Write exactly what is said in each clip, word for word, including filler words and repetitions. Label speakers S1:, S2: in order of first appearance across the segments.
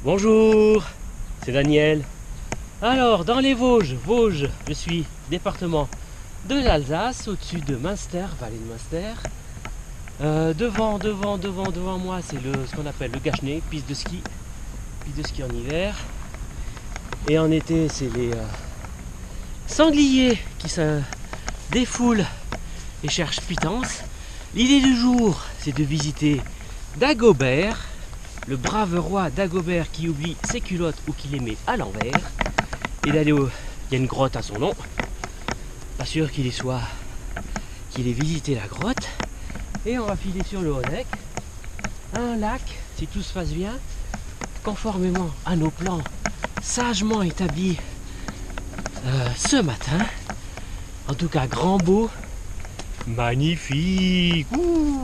S1: Bonjour, c'est Daniel. Alors, dans les Vosges, Vosges, je suis département de l'Alsace, au-dessus de Münster, vallée de Münster. Euh, devant, devant, devant, devant moi, c'est le, ce qu'on appelle le Gachenay, piste de ski, piste de ski en hiver. Et en été, c'est les euh, sangliers qui se défoulent et cherchent pitance. L'idée du jour, c'est de visiter Dagobert, le brave roi Dagobert qui oublie ses culottes ou qui les met à l'envers, et d'aller au... Il y a une grotte à son nom. Pas sûr qu'il y soit, qu'il ait visité la grotte. Et on va filer sur le Honeck, un lac, si tout se passe bien, conformément à nos plans sagement établis euh, ce matin. En tout cas, grand beau, magnifique. Ouh.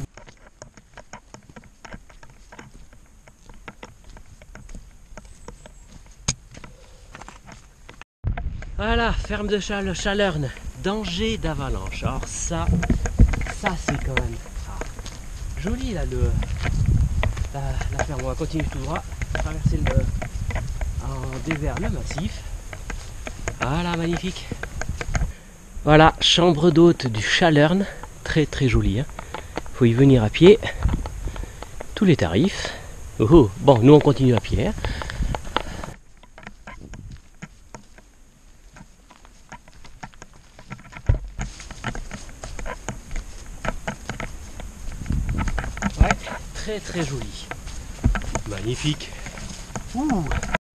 S1: Voilà, ferme de Chalerne, danger d'avalanche. Alors ça, ça c'est quand même ah, joli là, le, la, la ferme. On va continuer tout droit, traverser le, en dévers le massif. Voilà, magnifique. Voilà, chambre d'hôte du Chalerne, très très joli. Hein. Faut y venir à pied. Tous les tarifs. Oh, oh. Bon, nous on continue à pied. Hein. Ouais, très très joli. Magnifique. Ouh.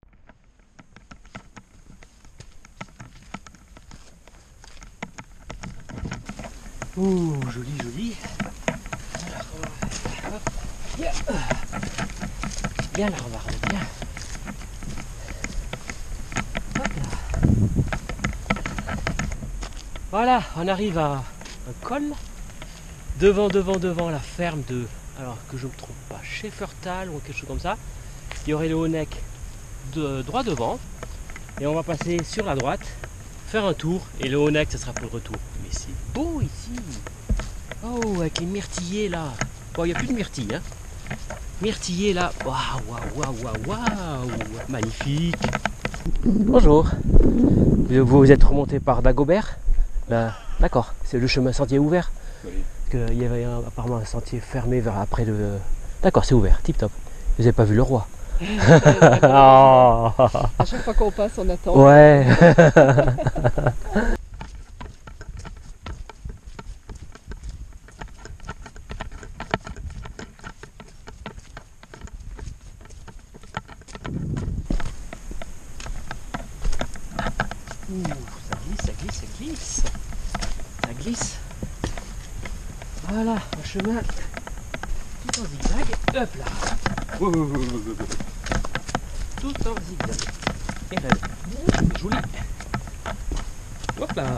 S1: Ouh, joli, joli. Alors, on va faire, hop, bien. Bien la revarde, bien. Hop là. Voilà, on arrive à un col. Devant, devant, devant la ferme de, alors que je ne me trompe pas, Schäfertal ou quelque chose comme ça. Il y aurait le Honeck de, droit devant. Et on va passer sur la droite, faire un tour. Et le Honeck, ce sera pour le retour. Mais c'est beau ici. Oh, avec les myrtillers là. Bon, il n'y a plus de myrtilles. Hein. Myrtillers là. Waouh, waouh, waouh, waouh, waouh. Magnifique. Bonjour. Vous vous êtes remonté par Dagobert? Là, d'accord. C'est le chemin sentier ouvert. Oui. Parce qu'il y avait un, apparemment un sentier fermé vers après le. D'accord, c'est ouvert. Tip top. Vous n'avez pas vu le roi?
S2: Oh. À chaque fois qu'on passe, on attend.
S1: Ouais. Ouh, ça glisse, ça glisse, ça glisse. Ça glisse. Voilà, un chemin tout en zigzag. Hop là. Tout en zigzag. Et raide. Joli. Hop là.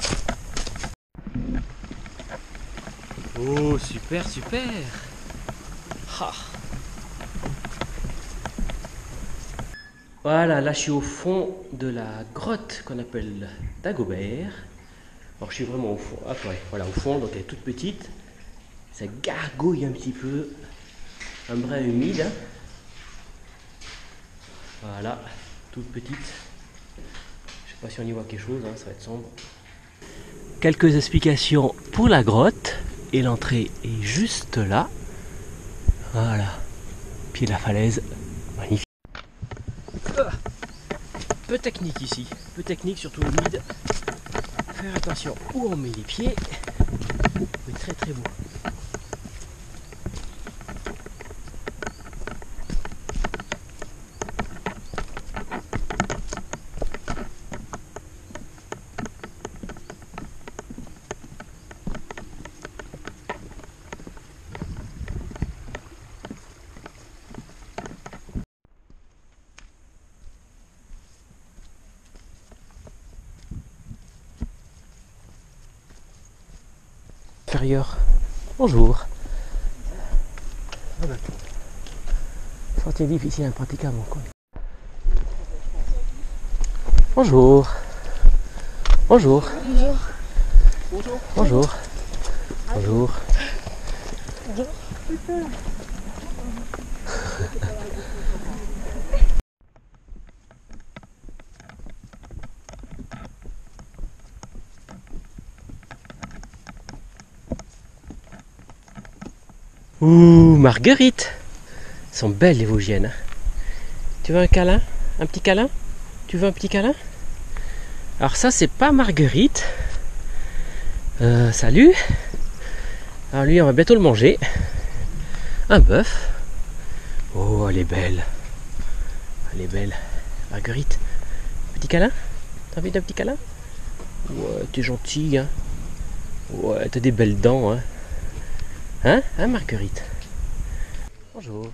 S1: Oh, super, super. Ah. Voilà, là je suis au fond de la grotte qu'on appelle Dagobert. Alors je suis vraiment au fond. Hop, ouais, voilà, au fond, donc elle est toute petite. Ça gargouille un petit peu. Un brin humide. Hein. Voilà, toute petite. Je sais pas si on y voit quelque chose, hein, ça va être sombre. Quelques explications pour la grotte. Et l'entrée est juste là. Voilà, pied de la falaise. Magnifique. Peu technique ici, peu technique, surtout humide. Faire attention où on met les pieds, mais très très beau. Inférieur. Bonjour. Sentier difficile, impraticable encore. Bonjour. Bonjour.
S2: Bonjour.
S1: Bonjour. Bonjour. Bonjour. Bonjour. Ouh, Marguerite. Elles sont belles les Vosgiennes. Tu veux un câlin? Un petit câlin? Tu veux un petit câlin? Alors ça c'est pas Marguerite. Euh, salut. Alors lui on va bientôt le manger. Un bœuf. Oh elle est belle. Elle est belle. Marguerite. Petit câlin? T'as envie d'un petit câlin? Ouais, t'es gentille, hein. Ouais, t'as des belles dents, hein. Hein, hein Marguerite? Bonjour.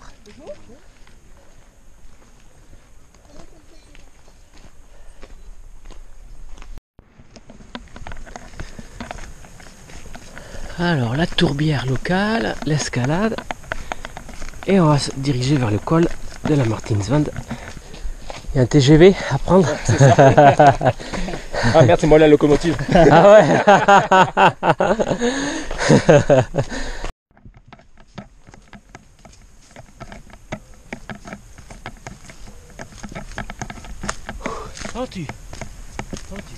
S1: Alors, la tourbière locale, l'escalade. Et on va se diriger vers le col de la Martinswand. Il y a un T G V à prendre.
S3: Ouais, c'est ça. Ah merde, c'est moi la locomotive.
S1: Ah ouais. Sens-tu? Sens-tu?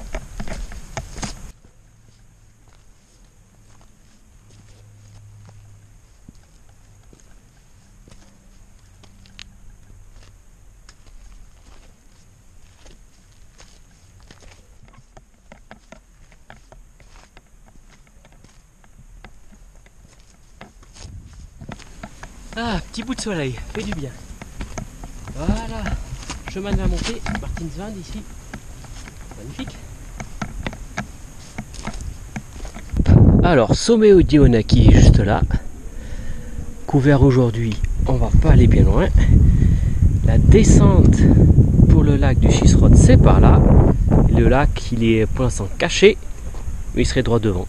S1: Ah, petit bout de soleil, fait du bien. Voilà, chemin de la montée, Martinswand ici. Magnifique. Alors, sommet Oudionaki juste là. Couvert aujourd'hui, on va pas aller bien loin. La descente pour le lac du Schisrod, c'est par là. Et le lac, il est pour l'instant caché, mais il serait droit devant.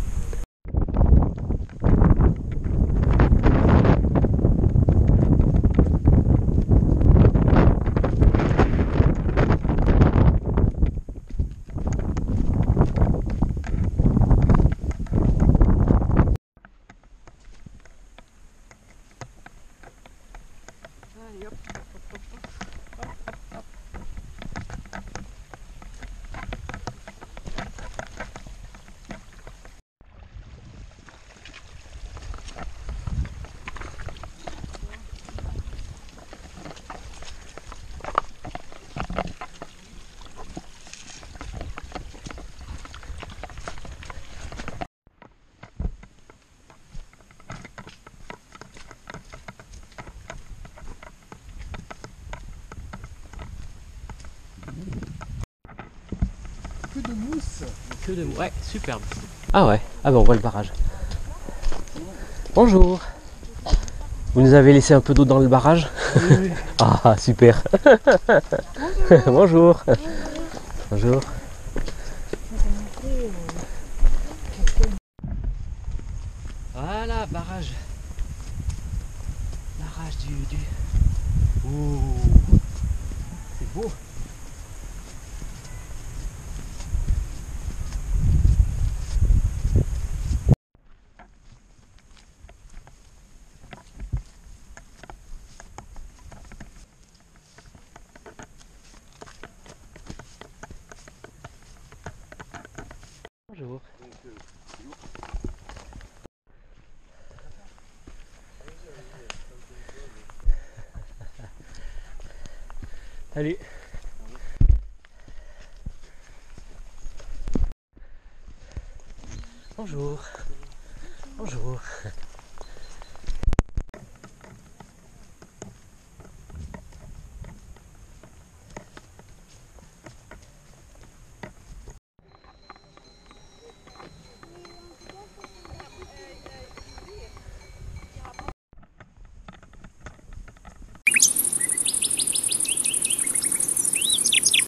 S3: Que de mousse.
S1: Que de... Ouais, superbe. Ah ouais, ah ben on voit le barrage. Bonjour. Vous nous avez laissé un peu d'eau dans le barrage?
S3: Oui, oui.
S1: Ah super. Bonjour. Bonjour. Voilà, barrage. Barrage du... du... Ouh. C'est beau. Bonjour. Salut. Bonjour. Bonjour.